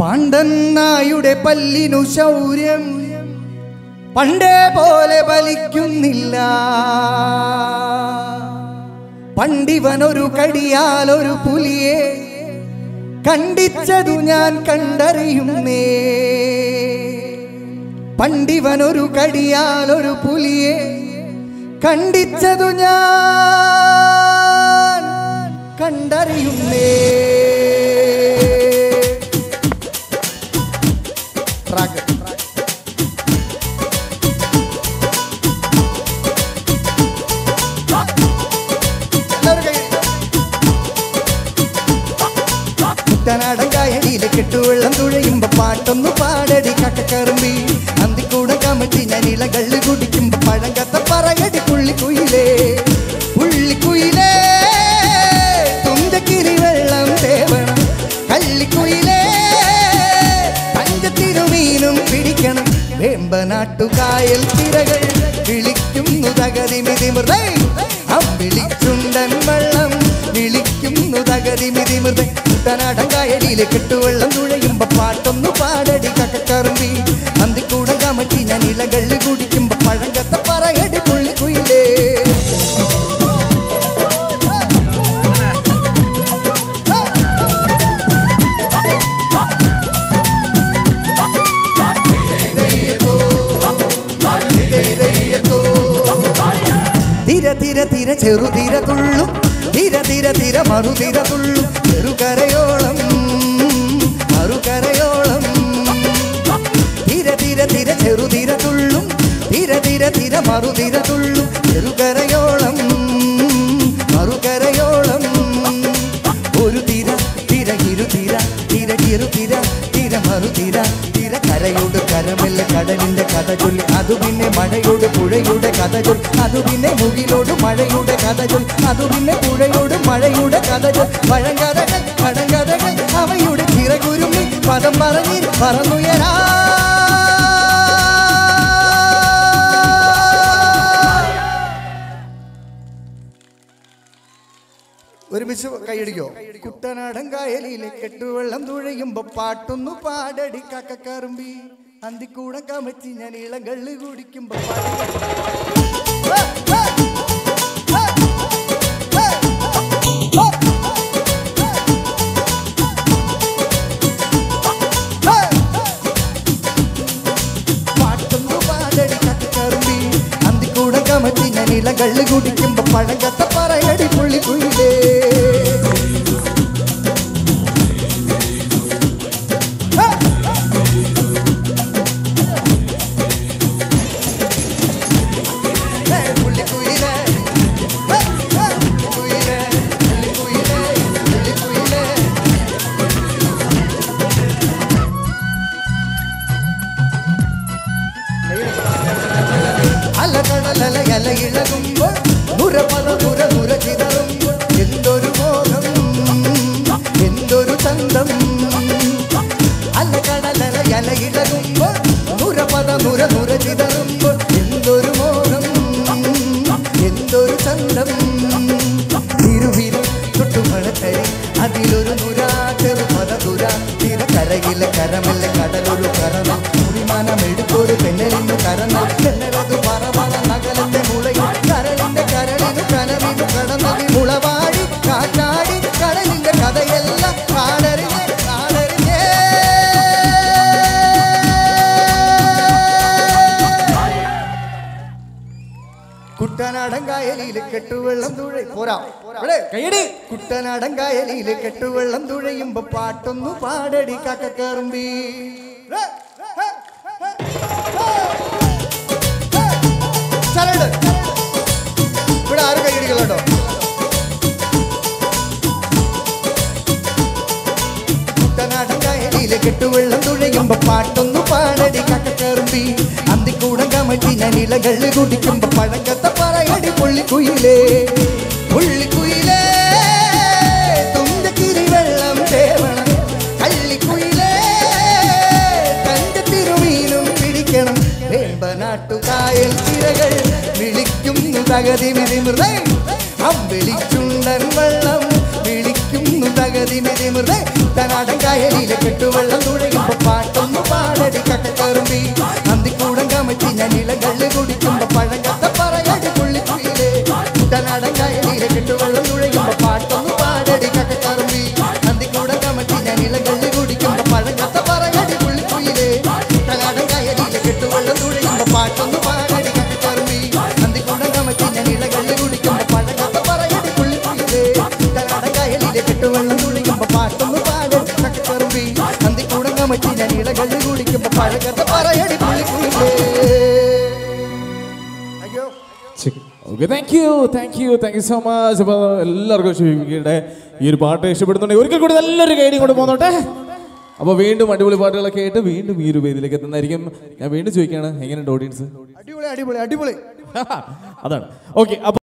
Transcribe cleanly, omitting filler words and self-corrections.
പാണ്ഡന്നായുടെ പല്ലിനു ശൗര്യം പണ്ടേ പോലെ ഫലിക്കുന്നില്ല. പണ്ടിവനൊരു കടിയാലൊരു പുലിയെ കണ്ടിച്ചതു ഞാൻ കണ്ടറിയുന്നേ. പണ്ടിവനൊരു കടിയാലൊരു പുലിയെ കണ്ടിച്ചതു ഞാൻ കണ്ടറിയുന്നേ. കുട്ടനാടങ്കായലിയിലെ കെട്ടുവെള്ളം തുഴയുമ്പോ പാട്ടൊന്നു പാടടി കക്കക്കറുമ്പി. അന്തിക്കൂടെ കമറ്റി ഞാൻ ഇളകള്ളി കുടിക്കുമ്പോ പഴങ്കത്ത പറയടി പുള്ളിക്കുയിലേ. പുള്ളിക്കുയിലേ തുഞ്ചക്കിരി വെള്ളം തേവണം. കള്ളിക്കുയിലേ പഞ്ചത്തിരുമീനും പിടിക്കണം. വേമ്പനാട്ടുകായൽ തിരകൾ വിളിക്കുന്നു തകതിമിതിമൃത. അമ്പിളിച്ചുണ്ടൻ വെള്ളം വിളിക്കുന്നു തകതിമിതിമൃത. കുട്ടനാടങ്കായലിയിലെ കെട്ടുവെള്ളം തുഴയുമ്പോ പാട്ടൊന്നു പാടടി കക്കക്കറുമ്പി. അന്തിക്കൂടെ കമറ്റി ഞാൻ ഇളകള്ളി കുടിക്കുമ്പോ പഴങ്കത്ത പറയടി പുള്ളിക്കുയിലേ. തിര തിര തിര ചെറുതിര തുള്ളും. തിര തിര തിര മറുതിര തുള്ളും. ചെറുകരയോളം മറുകരയോളം. തിര തിര തിര ചെറുതിര തുള്ളും. തിര തിര തിര മറുതിര തുള്ളും. ചെറുകരയോളം മറുകരയോളം. ഒരു തിര തിര ഇരുതിര തിര ഇരുതിര തിര മറുതിര തിര. കരയോട് കരമല്ല കടലിന്റെ കഥ ചൊല്ലി. അതു പിന്നെ മഴയോട് പുഴയുടെ കഥ ചൊല്ലി. അതു പിന്നെ മുകിലോട് മഴയുടെ കഥ ചൊല്ലി. അതു പിന്നെ പുഴയോട് മഴയുടെ കഥ ചൊല്ലി. പഴങ്കഥകൾ പഴങ്കഥകൾ അവയുടെ ചിറകുരുമി പദം പറഞ്ഞി പറന്നുയരാ. ഒരുമിച്ച് കൈയടിക്കോ? കുട്ടനാടങ്കായലിയിലെ കെട്ടുവെള്ളം തുഴയുമ്പോ പാട്ടൊന്നു പാടടി കക്കക്കറുമ്പി. അന്തിക്കൂടം കമറ്റി ഞാൻ ഇളകള്ളി കുടിക്കുമ്പോ പാട്ടൊന്നു പാടടി കക്കക്കറുമ്പി. അന്തിക്കൂടം കമറ്റി ഞാൻ ഇളകള്ളി കുടിക്കുമ്പോ പഴങ്കത്ത പറയടി പുള്ളിക്കുയിലേ. അലകടലല ഇളകുമ്പോൾ നുരപദ നുര നുര ചിതറുമ്പോൾ എന്തൊരു മോഹം എന്തൊരു ചന്തം. അലകടലല ഇളകുമ്പോൾ നുരപദ നുര നുര ചിതറുമ്പോൾ എന്തൊരു മോഹം എന്തൊരു ചന്തം. തിരുവിര ചുട്ടുമഴക്കരി അതിലൊരു നുര ചെറുപദ തുര. തിര കരയിലെ കരമല്ല കടലൊരു കരണം. കുടിമാനം എടുത്തൊരു പെണ്ണലിന്നു കരങ്ങൾ. പെണ്ണലതു പറവണ നഗലത്തെ മുളയും. കരളിന്റെ കരളിനു കനവിനു കടന്നതി മുളവാടി കാറ്റാടി. കടലിന്റെ കഥയെല്ലാം കാണറിഞ്ഞേ കാണറിഞ്ഞേ. കുട്ടനാടങ്കായലിയിലെ കെട്ടുവെള്ളം തുഴയും പോരാ കൈയടി. കുട്ടനാടങ്കായലിയിലെ കെട്ടുവെള്ളം തുഴയുമ്പോ പാട്ടൊന്നു പാടടി കക്കക്കറുമ്പി. ഇവിടെ ആരും കൈയടിക്കല്ലോ. കുട്ടനാടങ്കായലിയിലെ കെട്ടുവെള്ളം തുഴയുമ്പോ പാട്ടൊന്നു പാടടി കക്കക്കറുമ്പി. അന്തിക്കൂടം കമറ്റി ഞാൻ ഇളകള്ളി കുടിക്കുമ്പോ പഴങ്കത്ത പറയടി പുള്ളിക്കുയിലേ. പുള്ളിക്കുയിലേ തുഞ്ചക്കിരി വെള്ളം തേവണം. കള്ളിക്കുയിലേ തഞ്ചത്തിരുമീനും പിടിക്കണം. വേമ്പനാട്ടുകായൽ തിരകൾ വിളിക്കുന്നു തകതിമിതിമൃത. അമ്പിളിച്ചുണ്ടൻ വെള്ളം വിളിക്കുന്നു തകതിനെ നിമിർന്നേ കുട്ടനാടൻ കായലിലെ കെട്ടുവെള്ളം തുഴയുമ്പോ പാട്ടൊന്നു പാടടി കട്ടക്കറുമ്പി അന്തിക്കൂടം കമറ്റി ഞാൻ ഇളകള്ള് കുടിക്കുമ്പോ പഴങ്കത്ത പറയടി പുള്ളിക്കുയിലേ കുട്ടനാടൻ കായലിലെ കെട്ടുവെള്ളം തുഴയുമ്പോ പാട്ടൊന്നു പാടടി കട്ടക്കറുമ്പി അന്തിക്കൂടം കമറ്റി ഞാൻ ഇളകള്ള് കുടിക്കുമ്പോ പഴങ്കത്ത പറയടി പുള്ളിക്കുയിലേ കുട്ടനാടൻ കായലിലെ കെട്ടുവെള്ളം തുഴയുമ്പോ പാട്ടൊന്നു പാടടി കട്ടക്കറുമ്പി അന്തിക്കൂടം കമറ്റി ഞാൻ ഇളകള്ള് കുടിക്കുമ്പോ പഴങ്കത്ത പറയടി പുള്ളിക്കുയിലേ കുട്ടനാടൻ കായലിലെ കെട്ടുവെള്ളം തുഴയുമ്പോ പാട്ടൊന്നു പാടടി കട്ടക്കറുമ്പി അന്തിക്കൂടം കമറ്റി ഞാൻ ഇളകള്ള് കുടിക്കുമ്പോ പഴങ്കത്ത പറയടി പുള്ളിക്കുയിലേ. അയ്യോ okay, thank you so much. അപ്പോൾ എല്ലാവർക്കും ഷെഫീഖയുടെ ഈ ഒരു പാട്ട് ഇഷ്ടപ്പെടുന്നുണ്ടെങ്കിൽ ഒരിക്കൽ കൂടി നല്ലൊരു ഗൈഡിങ് കൊണ്ട് പോന്നോട്ടെ. അപ്പോൾ വീണ്ടും അടിപൊളി പാട്ടുകളൊക്കെ ആയിട്ട് വീണ്ടും ഈ ഒരു വേദിയിലേക്ക് എത്തുന്നതായിരിക്കും. ഞാൻ വീണ്ടും ചോദിക്കുകയാണ്, എങ്ങനെയുണ്ട് ഓഡിയൻസ്? അടിപൊളി അടിപൊളി അടിപൊളി അതാണ്. ഓക്കെ.